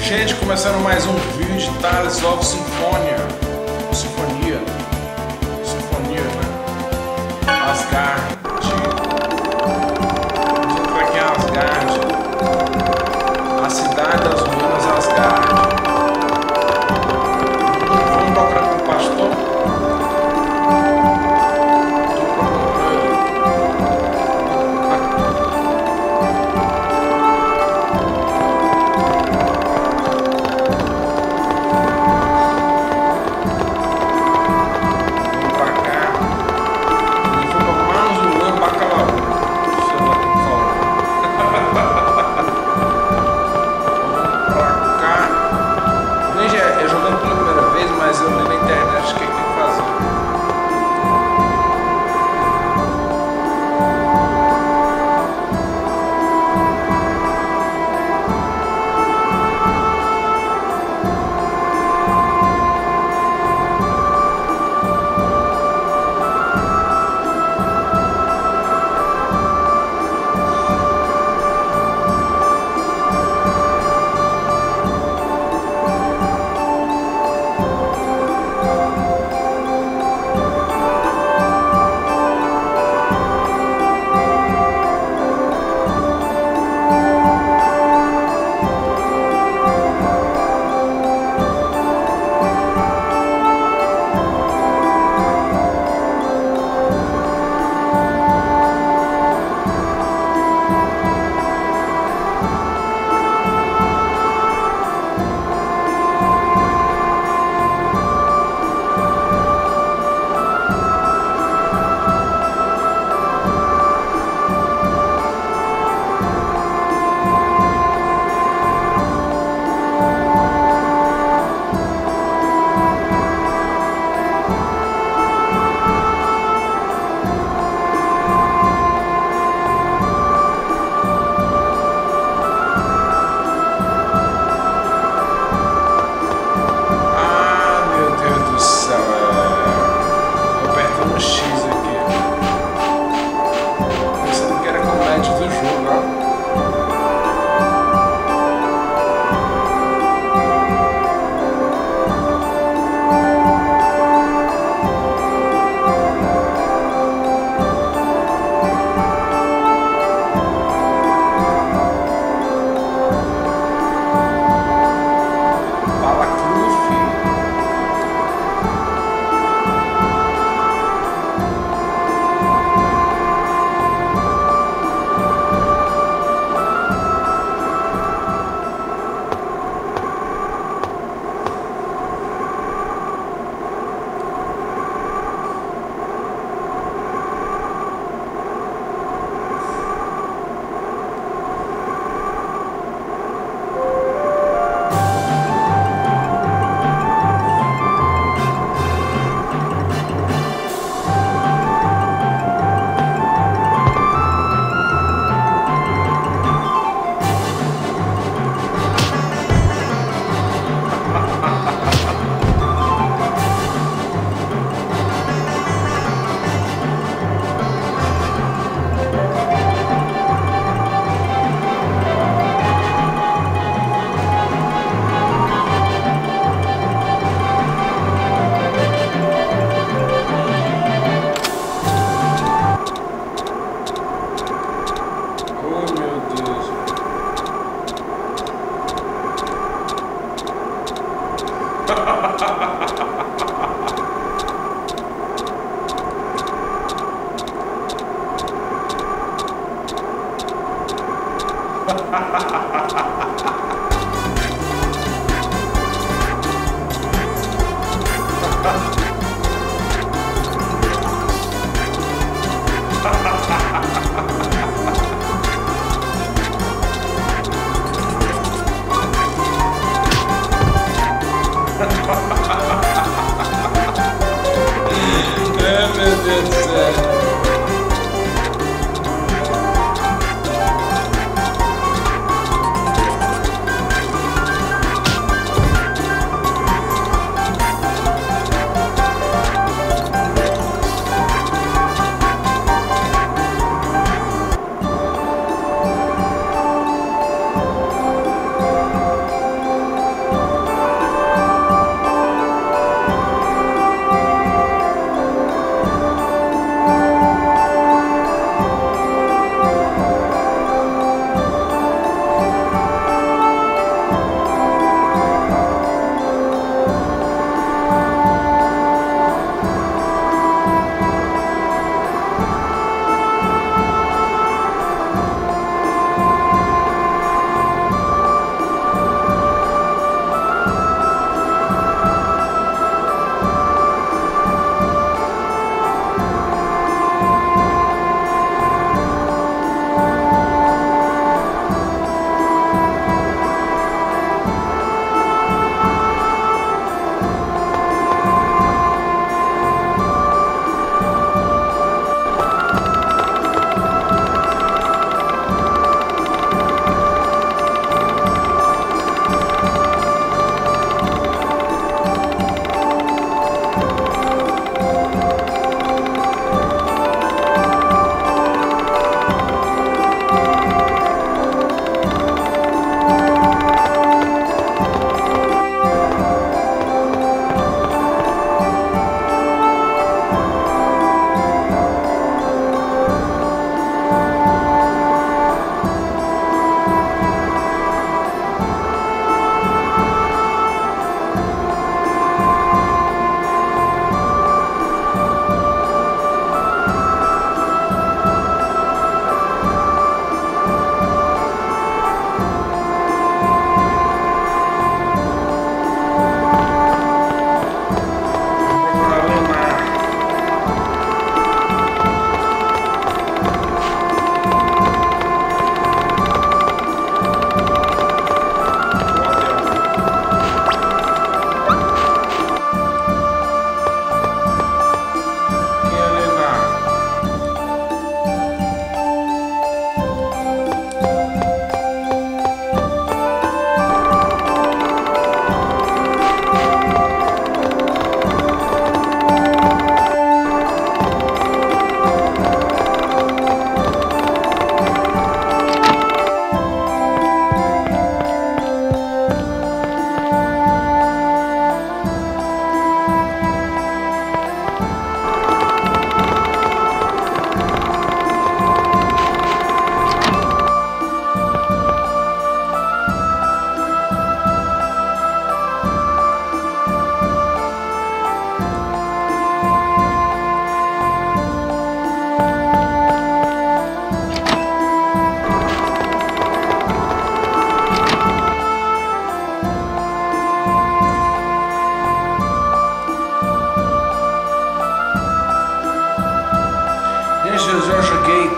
Gente, começando mais um vídeo de Tales of Symphonia. Sinfonia, né? Asgard. Vamos entrar aqui em Asgard. A cidade das ruínas Asgard. Vamos procurar com o pastor?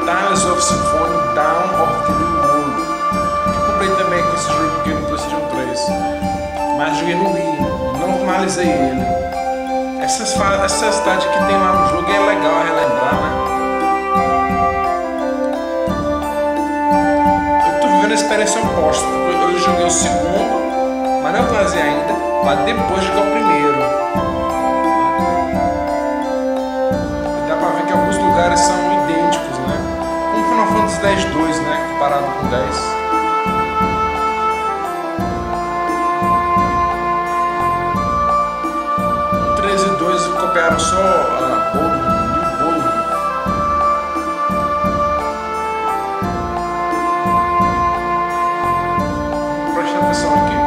Tales of Symphonia Dawn of the New World. Eu comprei também com esse jogo aqui no PlayStation 3. Mas joguei no Wii, não finalizei ele. Essa cidade que tem lá no jogo é legal relembrar, né? Eu tô vivendo a experiência oposta. Eu joguei o segundo, mas não fazia ainda, para depois jogar o primeiro. Dá pra ver que alguns lugares são idênticos, né? Como Final Fantasy X-2, né? Comparado com 10. Copiaram só a bolo. Preste atenção aqui.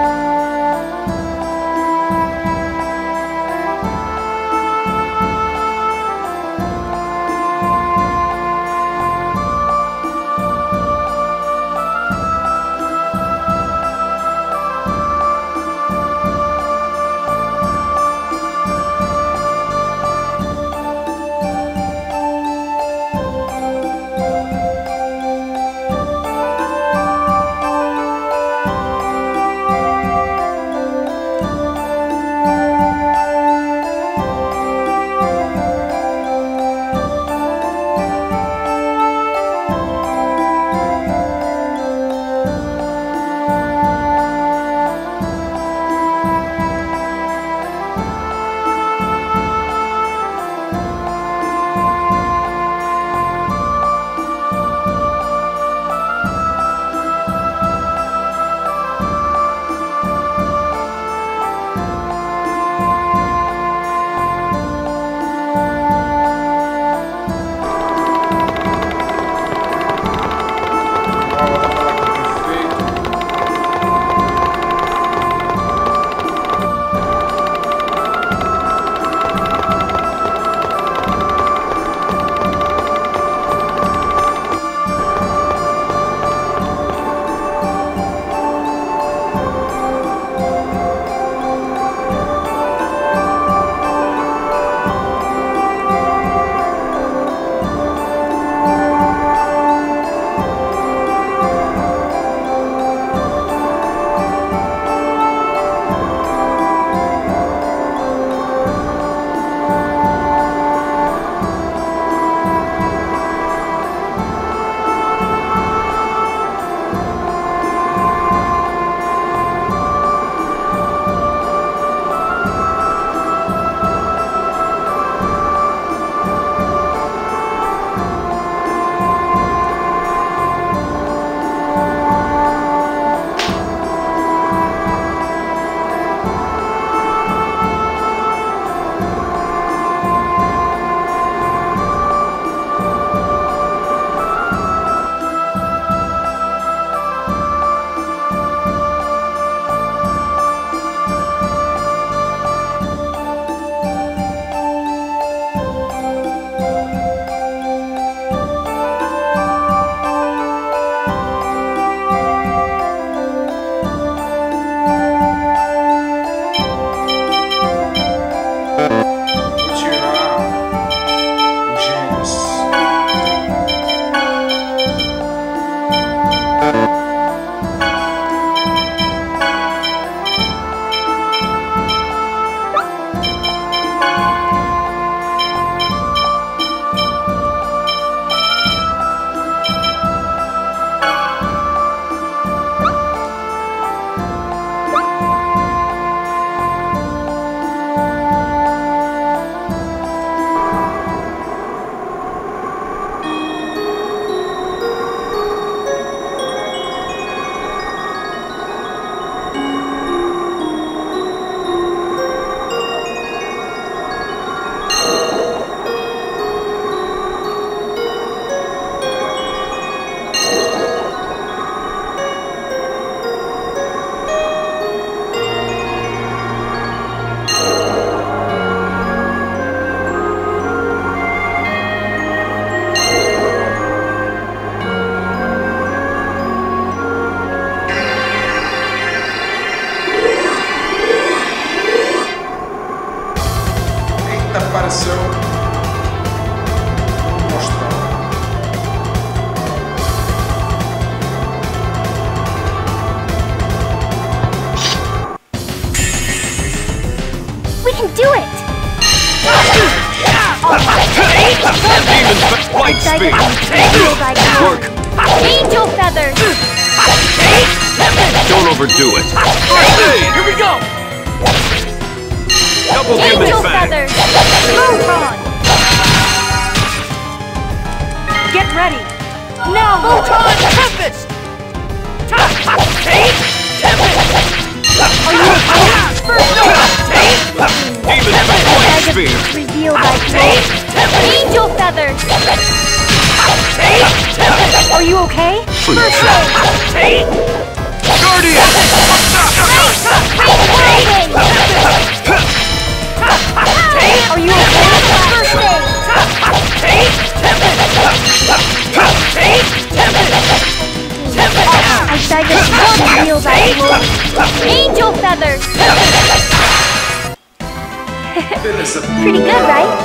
do it! Demon Light Speed! Work! Angel feathers! Don't overdo it! Here we go! Double Demon Angel Fang! feathers! Photon! Get ready! Now! Photon Tempest! Are you okay? First Demon Light Spear! reveal thy glory. Angel feathers! Are you okay? Please. Guardian! Whirlwind! Are you okay? First I beg of you, reveal thy glory. Angel feathers! Pretty good, right?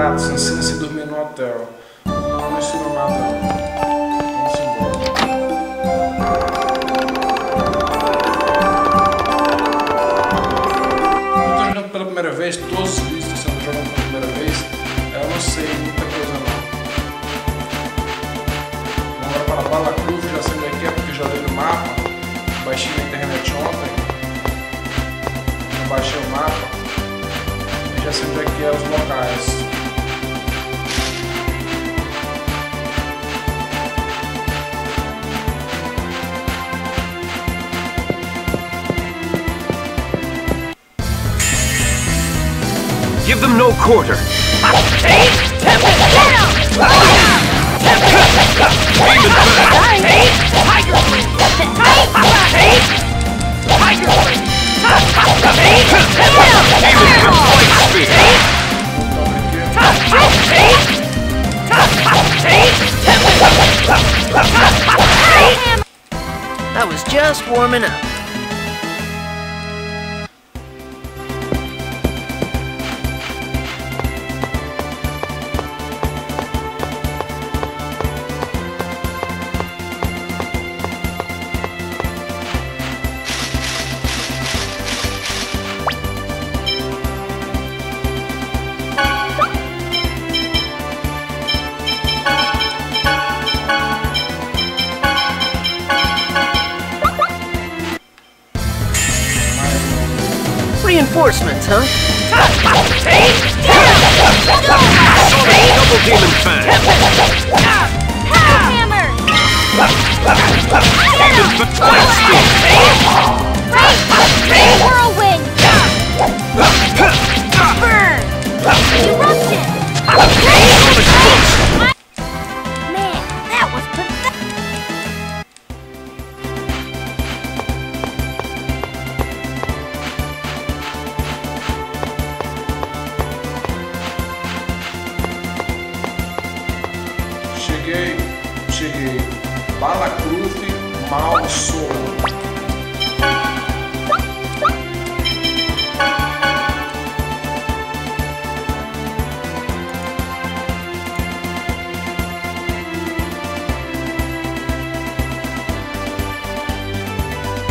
grátis, ensina-se a dormir no hotel. Não ensino nada. Vamos embora. Eu tô jogando pela primeira vez, todos os vídeos estão sendo jogando pela primeira vez. Eu não sei muita coisa não. Agora para Bala Cruz, já sei onde é que é, porque já dei no mapa. Baixei na internet ontem. Eu baixei o mapa. E já sei onde é que é os locais. Give them no quarter. I was just warming up. Reinforcements, huh? Double demon fan. Hammer! Whirlwind! Burn! Eruption! Man, that was pathetic! Cheguei. Bala Cruz, mal sono.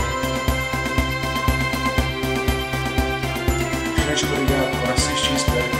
Gente, obrigado por assistir. Espero